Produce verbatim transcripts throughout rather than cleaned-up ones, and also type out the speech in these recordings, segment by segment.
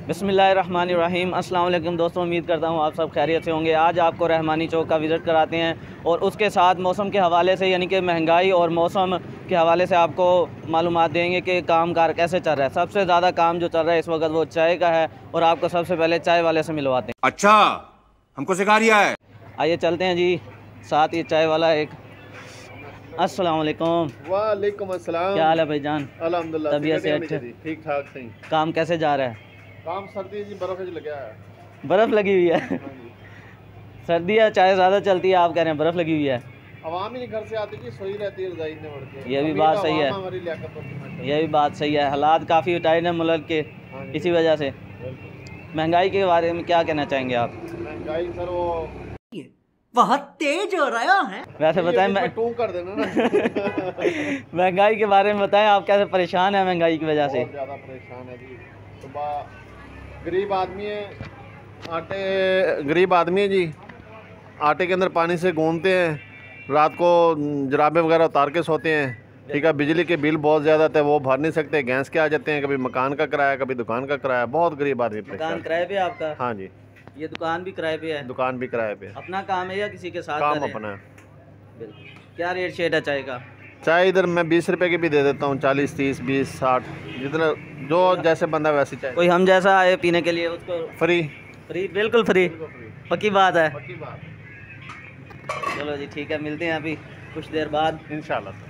बिस्मिल्लाहिर्रहमानिर्रहीम। अस्सलाम वालेकुम दोस्तों, उम्मीद करता हूँ आप सब खैरियत से होंगे। आज आपको रहमानी चौक का विज़िट कराते हैं और उसके साथ मौसम के हवाले से यानी कि महंगाई और मौसम के हवाले से आपको मालूमात देंगे कि काम कार कैसे चल रहा है। सबसे ज़्यादा काम जो चल रहा है इस वक्त वो चाय का है और आपको सबसे पहले चाय वाले से मिलवाते हैं। अच्छा, हमको सिखा रिया है। आइए चलते हैं जी, साथ ही चाय वाला एक। अस्सलाम वालेकुम। वालेकुम अस्सलाम। क्या हाल है भाईजान? अल्हम्दुलिल्लाह, तबीयत से ठीक ठाक सही। काम कैसे जा रहा है? काम सर्दी जी, बर्फ लगा है। बर्फ़ लगी हुई है। सर्दी है, चाय ज़्यादा चलती है, आप कह रहे हैं बर्फ़ लगी हुई है। आवाम ही घर से आती जी, सोई रहती है रज़ाई में बढ़ के। ये भी बात सही है, ये भी बात सही है। हालात काफ़ी टाइट है मुल्क के, इसी वजह से। महंगाई के बारे में क्या कहना चाहेंगे आप? महंगाई सर वो बहुत तेज हो रहा है। वैसे बताएं, मैं टू कर देना ना। महंगाई के बारे में बताएं, आप कैसे परेशान हैं महंगाई की वजह से? बहुत ज़्यादा परेशान है जी। सुबह गरीब आदमी है, आटे गरीब आदमी है जी, आटे के अंदर पानी से गूंदते हैं, रात को जराबे वगैरह उतार के सोते हैं। ठीक है, बिजली के बिल बहुत ज़्यादा थे, वो भर नहीं सकते, गैस के आ जाते हैं, कभी मकान का किराया, कभी दुकान का किराया। बहुत गरीब आदमी। दुकान किराए पे आपका? हाँ जी, ये दुकान भी किराए पे है? दुकान भी किराए पे। अपना काम है या किसी के साथ? काम अपना है। बिल्कुल। क्या रेट शेट है चाय का? चाय इधर मैं बीस रुपए की भी दे देता हूँ, चालीस तीस बीस साठ, जितना जो जैसे बंदा वैसी चाय। कोई हम जैसा आए पीने के लिए उसको फ्री? फ्री, बिल्कुल फ्री। पक्की बात है। पक्की बात। चलो जी ठीक है, मिलते हैं अभी कुछ देर बाद इंशाल्लाह।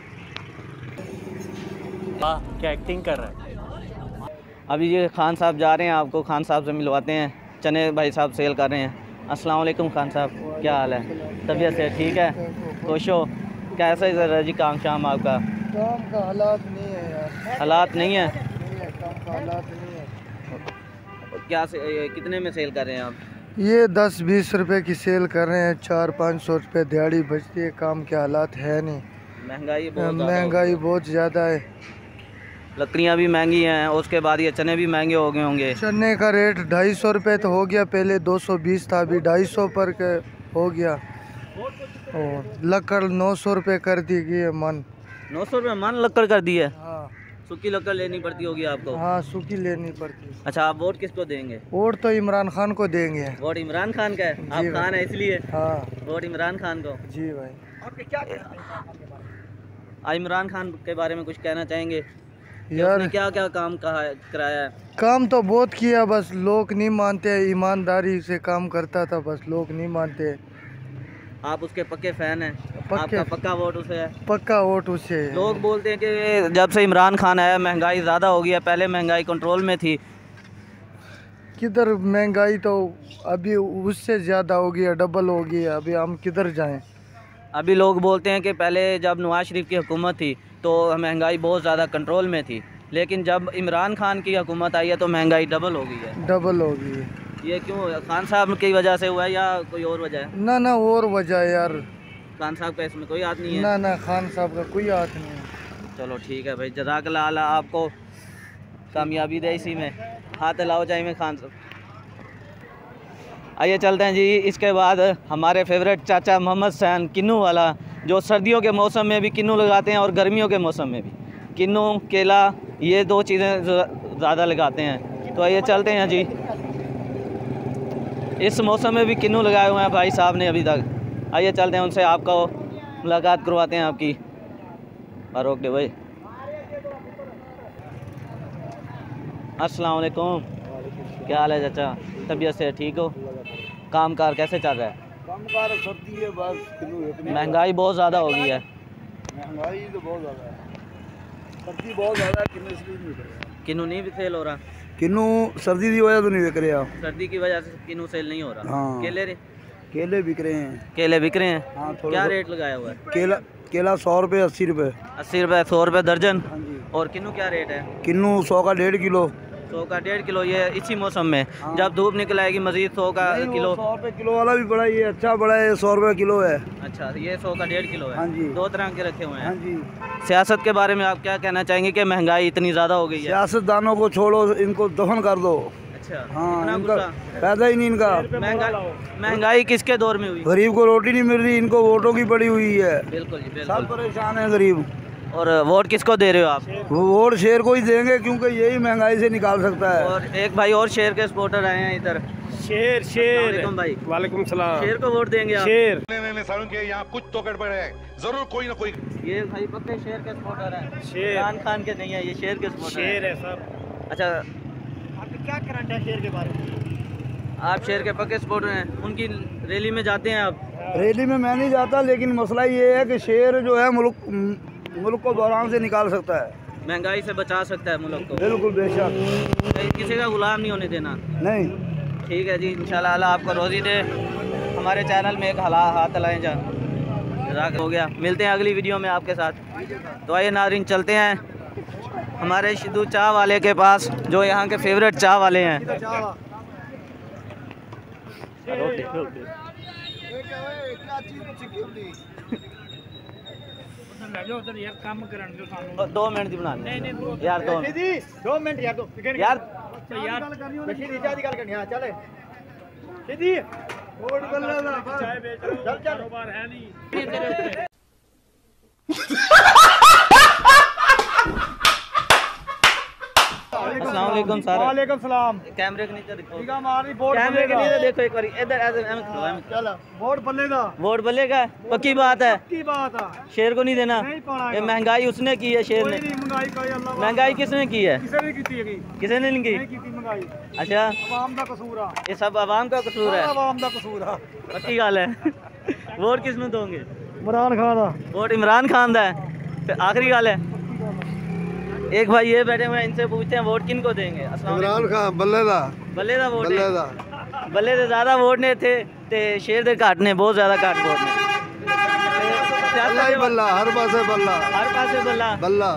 वाह, क्या एक्टिंग कर रहा है। अभी ये खान साहब जा रहे हैं, आपको खान साहब से मिलवाते हैं। चने भाई साहब सेल कर रहे हैं। अस्सलाम वालेकुम खान साहब, क्या हाल है? तबीयत से ठीक है? खुश हो? कैसे चल रहा है जी काम शाम आपका? काम का हालात नहीं है यार। हालात नहीं है? नहीं है, काम का हालात नहीं है। क्या से, ये कितने में सेल कर रहे हैं आप? ये दस बीस रुपए की सेल कर रहे हैं, चार पाँच सौ रुपये दिहाड़ी बचती है। काम के हालात है नहीं, महंगाई बहुत महंगाई बहुत ज़्यादा है। लकड़ियाँ भी महंगी हैं, उसके बाद ये चने भी महंगे हो गए होंगे। चने का रेट ढाई सौ रुपये तो हो गया, पहले दो सौ बीस था, अभी ढाई सौ पर के हो गया। और लकड़ नौ सौ रुपये कर दी गई है मन। नौ सौ रुपये मन लकड़ कर दी है? हाँ सूखी लकड़ लेनी पड़ती होगी आपको? हाँ, सूखी लेनी पड़ती। अच्छा, आप वोट किसको देंगे? वोट तो इमरान खान को देंगे। वोट इमरान खान का है? आप खान है इसलिए हाँ वोट इमरान खान को? जी भाई। आ, इमरान खान के बारे में कुछ कहना चाहेंगे? यार क्या क्या काम कहा कराया है? काम तो बहुत किया, बस लोग नहीं मानते। ईमानदारी से काम करता था, बस लोग नहीं मानते। आप उसके पक्के फैन हैं? पक्के। आपका पक्का वोट उसे है? पक्का वोट उसे है। लोग बोलते हैं कि जब से इमरान खान आया महंगाई ज़्यादा हो गई है, पहले महंगाई कंट्रोल में थी। किधर महंगाई तो अभी उससे ज़्यादा हो गई है, डबल हो गई है। अभी हम किधर जाएं? अभी लोग बोलते हैं कि पहले जब नवाज शरीफ की हुकूमत थी तो महंगाई बहुत ज़्यादा कंट्रोल में थी, लेकिन जब इमरान खान की हुकूमत आई है तो महंगाई डबल हो गई है। डबल हो गई है। ये क्यों? खान साहब की वजह से हुआ है या कोई और वजह है? ना ना, और वजह है यार। खान साहब का इसमें कोई हाथ नहीं है? ना ना, खान साहब का कोई हाथ नहीं है। चलो ठीक है भाई, जज़ाकल्लाह आला, आपको कामयाबी दे इसी में। हाथ लाओ जाए में खान साहब। आइए चलते हैं जी। इसके बाद हमारे फेवरेट चाचा मोहम्मद सैन किन्नू वाला, जो सर्दियों के मौसम में भी किन्नू लगाते हैं और गर्मियों के मौसम में भी किन्नू केला, ये दो चीज़ें ज़्यादा लगाते हैं। तो आइए चलते हैं जी। इस मौसम में भी किन्नू लगाए हुए हैं भाई साहब ने अभी तक। आइए चलते हैं उनसे, आपका मुलाकात करवाते हैं आपकी। और रोक दे भाई। अस्सलाम वालेकुम, क्या हाल है चाचा? तबीयत से ठीक हो? काम कार कैसे चल रहा है? काम कार सर्दी है बस। महंगाई बहुत ज़्यादा हो गई है। महंगाई तो बहुत ज़्यादा है, सर्दी बहुत ज़्यादा है। किन्नू नहीं भी सेल हो रहा? किन्नू सर्दी की वजह तो नहीं बिक रहा। सर्दी की वजह से किन्नू सेल नहीं हो रहा? हाँ। केले रे? केले बिक रहे हैं। केले बिक रहे हैं? हाँ, क्या रेट लगाया हुआ है? केला केला सौ रुपये अस्सी रुपये। अस्सी रुपये सौ रुपये दर्जन? हाँ जी। और किन्नू क्या रेट है? किन्नू सौ का डेढ़ किलो। सौ का डेढ़ किलो? ये इसी मौसम में? हाँ। जब धूप निकल आएगी मजीद सौ का किलो? सौ रुपये किलो वाला भी बड़ा, ये अच्छा बड़ा है, सौ रुपये किलो है। अच्छा, ये सौ का डेढ़ किलो है? हाँ जी। दो तरह के रखे हुए हैं? हाँ जी। सियासत के बारे में आप क्या कहना चाहेंगे कि महंगाई इतनी ज़्यादा हो गई है? सियासतदानों को छोड़ो, इनको दफन कर दो। अच्छा, हाँ, इतना इनका गुस्सा? पैदा ही नहीं इनका। महंगाई महंगाई किसके दौर में हुई? गरीब को रोटी नहीं मिल रही, इनको वोटों की पड़ी हुई है। बिल्कुल जी, सब बिल्कुल। परेशान है गरीब। और वोट किसको दे रहे हो आप? वोट शेर को ही देंगे क्योंकि यही महंगाई से निकाल सकता है। और एक भाई और शेर के सपोर्टर आए हैं इधर। शेर शेर भाई वालेकुम सलाम। शेर को वोट देंगे आप? शेर के यहाँ कुछ तो गड़बड़ है, जरूर कोई ना कोई। ये भाई पक्के शेर के सपोर्टर हैं। शेर इमरान खान के नहीं है, ये शेर के सपोर्टर शेर है सर। अच्छा, आपको क्या करंट है शेर के बारे में? आप शेर के पक्के सपोर्टर हैं, उनकी रैली में जाते हैं आप? रैली में मैं नहीं जाता, लेकिन मसला ये है कि शेर जो है मुल्क मुल्क को बहरान से निकाल सकता है, महंगाई से बचा सकता है मुल्क को। बिल्कुल बेशक। किसी का गुलाम नहीं होने देना। नहीं, ठीक है जी, इंशाल्लाह अल्लाह आपको रोज़ी दे। हमारे चैनल में एक हला हाथ हलाएं जा हो गया। मिलते हैं अगली वीडियो में आपके साथ। तो आइए नाज़रीन, चलते हैं हमारे शिदू चाय वाले के पास, जो यहाँ के फेवरेट चाय वाले हैं। दो मिनट दी बना यार, दो दो मिनट यार, दो यार अस्सलाम वालेकुम सर। वालेकुम सलाम। कैमरे के नीचे देखो, वोट कैमरे के नीचे देखो एक बार इधर ऐसे चलो, वोट बल्लेगा। वोट बल्लेगा, पक्की बात है। की बात है, शेर को नहीं देना। नहीं पाना। ये महंगाई उसने की है, शेर ने। महंगाई कोई अल्लाह महंगाई किसने की है? किसी ने की है, किसी ने नहीं की। नहीं की महंगाई। अच्छा, आवाम का कसूर है, ये सब आवाम का कसूर है। आवाम का कसूर है। पक्की गल है। वोट किसने दोगे? इमरान खान दा। वोट इमरान खान दा है। फिर आखिरी गल है, एक भाई ये बैठे हुए हैं, इनसे पूछते हैं वोट किन को देंगे? इमरान खान बल्ले दा बल्ले दा वोट बल्ले है। दा बल्ले दे ज्यादा वोट ने थे ते शेर दे घट ने, बहुत ज्यादा घट वोट ने। बल्ला ही बल्ला, हर पासे बल्ला, हर पासे बल्ला। बल्ला।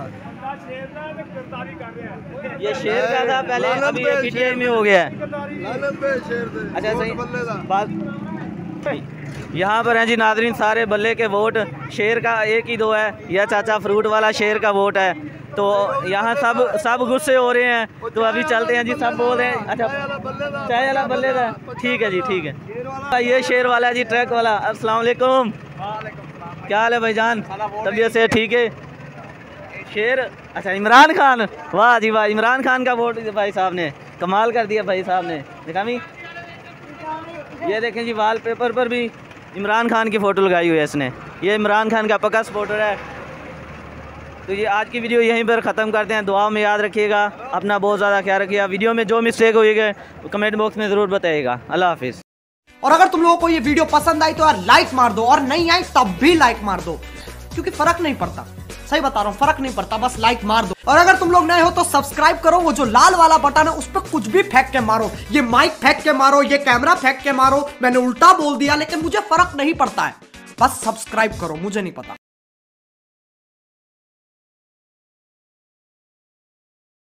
ये शेर का था पहले, अभी ये पीटीआई में हो गया है। अच्छा सही बात। यहाँ पर हैं जी नाजरीन सारे बल्ले के वोट, शेर का एक ही दो है। यह चाचा फ्रूट वाला शेर का वोट है। तो यहाँ सब सब गुस्से हो रहे हैं, तो अभी चलते हैं जी। सब बोल रहे हैं अच्छा चाय वाला बल्ले का, ठीक है जी, ठीक है। ये शेर वाला है जी, ट्रक वाला। अस्सलाम वालेकुम, क्या हाल है भाईजान? तबीयत से ठीक है? शेर, अच्छा इमरान खान, वाह जी वाह, इमरान खान का वोट भाई साहब ने कमाल कर दिया। भाई साहब ने देखा भी, ये देखें जी वाल पेपर पर भी इमरान खान की फ़ोटो लगाई हुई है इसने। ये इमरान खान का पक्का सपोर्टर है। तो ये आज की वीडियो यहीं पर ख़त्म करते हैं। दुआ में याद रखिएगा, अपना बहुत ज़्यादा ख्याल रखिएगा। वीडियो में जो मिस्टेक हुई है कमेंट बॉक्स में ज़रूर बताइएगा। अल्लाह हाफिज़। और अगर तुम लोगों को ये वीडियो पसंद आई तो यार लाइक मार दो, और नहीं आई तब भी लाइक मार दो, क्योंकि फर्क नहीं पड़ता। सही बता रहा हूँ, फर्क नहीं पड़ता, बस लाइक मार दो। और अगर तुम लोग नए हो तो सब्सक्राइब करो, वो जो लाल वाला बटन है उस पर कुछ भी फेंक के मारो, ये माइक फेंक के मारो, ये कैमरा फेंक के मारो। मैंने उल्टा बोल दिया लेकिन मुझे फर्क नहीं पड़ता है, बस सब्सक्राइब करो, मुझे नहीं पता।